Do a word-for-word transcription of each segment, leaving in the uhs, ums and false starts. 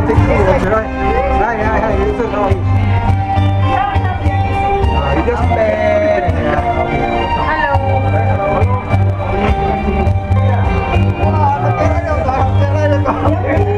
辛苦我觉得，来来来，这个可以。啊，一定是嘞。Hello。哇，这边还有个，这边还有个。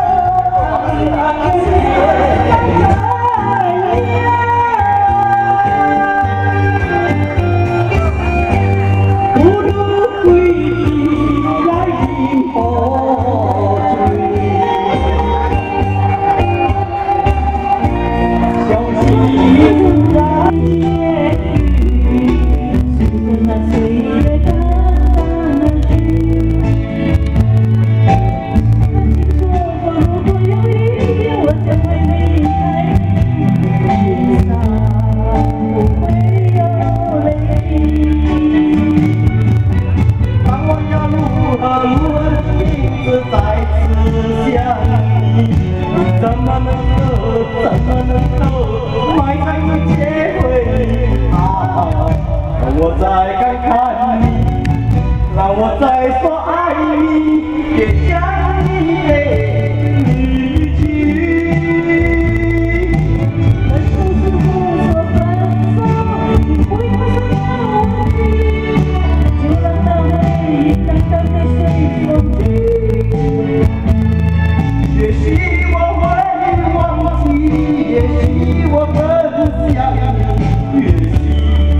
我再看看你，让我再说爱你，别将你离去。分手之后说分手，你不要说忘记，就让那回忆淡淡的随风去。也许我会忘记，也许我很想你，也许。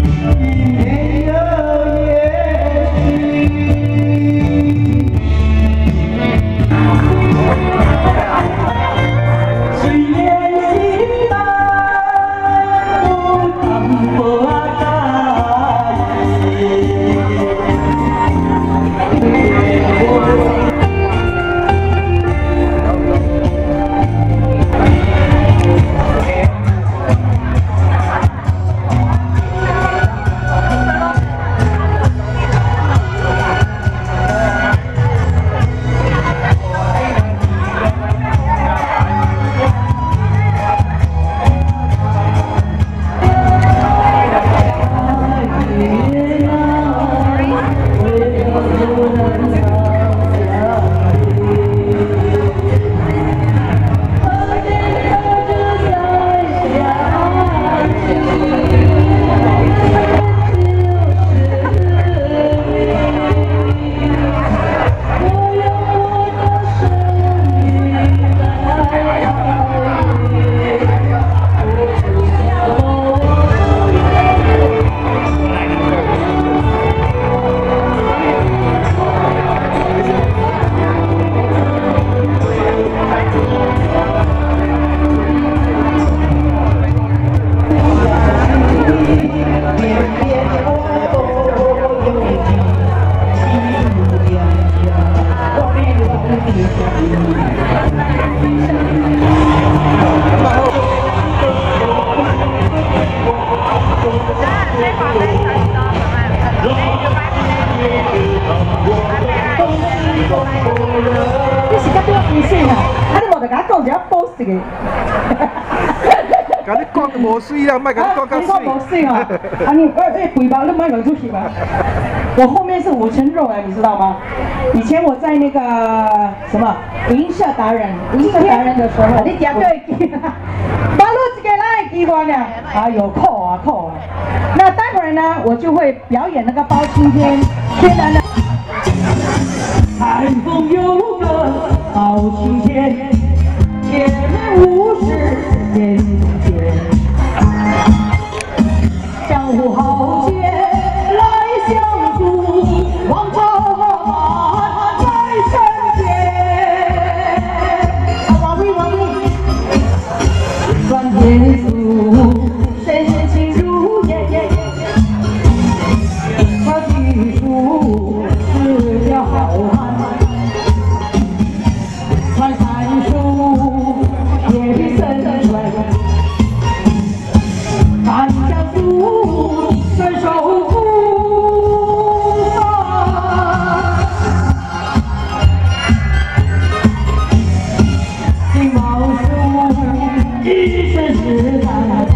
你是甲对我微信啊？啊，你无就甲我讲一下保湿的。 甲你讲就无水啦，莫甲你讲较水。 你讲无水啊？啊你哎哎，尾巴都莫扔出去吧。我后面是五层肉哎，你知道吗？以前我在那个什么银色达人，银色达人的时候，你讲对，把路子给来机关了，啊有扣啊扣啊。那待会儿呢，我就会表演那个包青天，天然的。 海风有个包青天，铁面无私人间，江湖豪杰来相助，王朝马在身边。王威王威，转天数，深情如烟，他记住是条好汉。 传三书，铁笔深镌，看江苏，伸手不放。金毛书，一身是胆，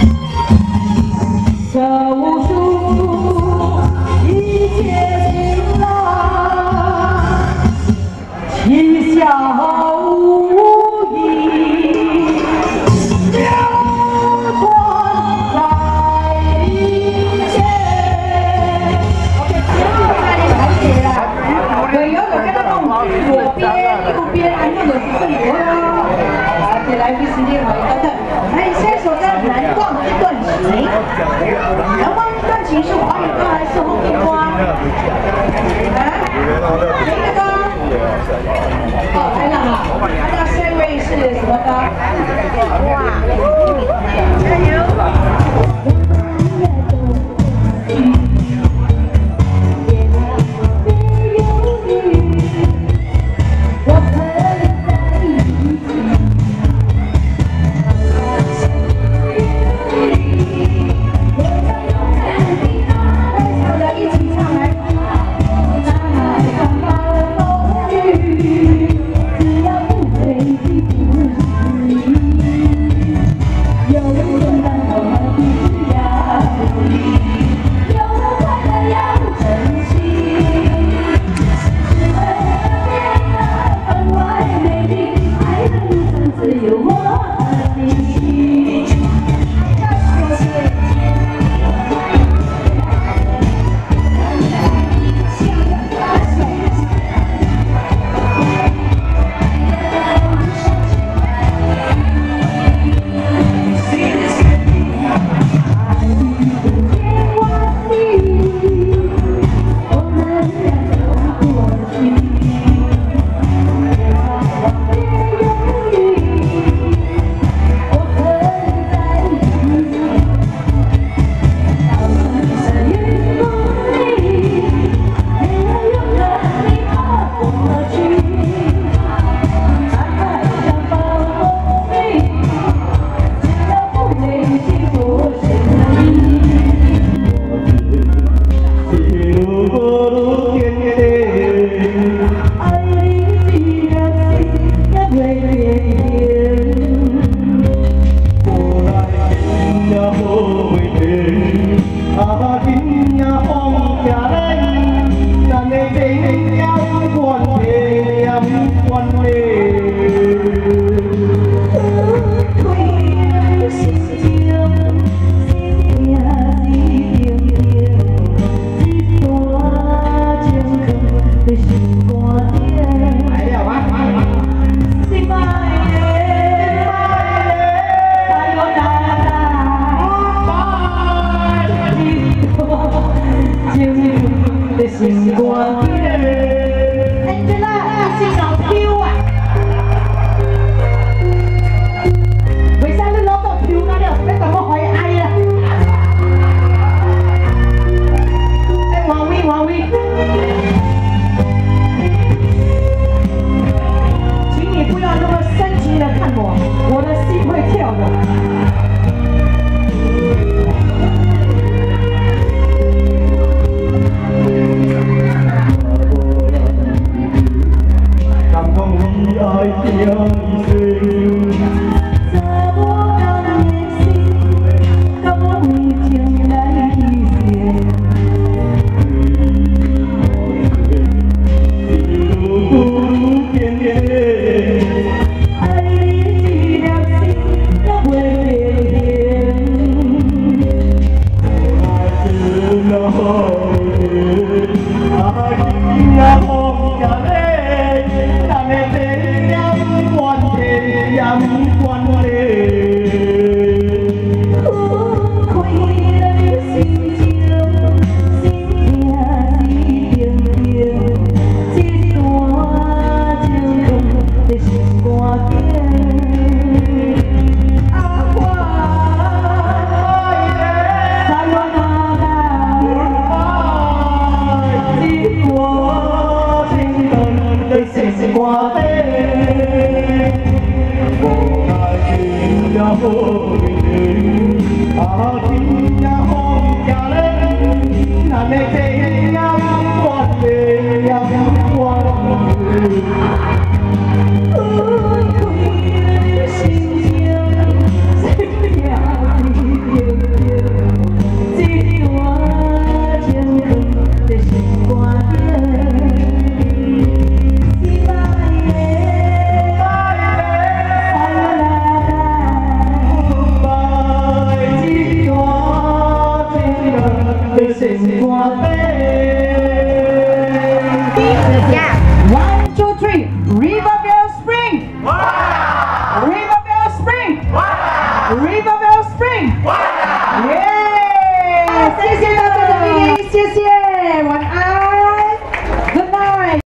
这武术一切辛劳，七小无疑。 左边、右边，还有的是正左哟。来，给来宾时间好等等。来，下一首歌《难忘一段情》。难忘一段情是华语歌还是红地歌？啊？谁的歌？哦，来了哈。那下一位是什么歌？哇！加油！ Hãy subscribe cho kênh Ghiền Mì Gõ để không bỏ lỡ những video hấp dẫn.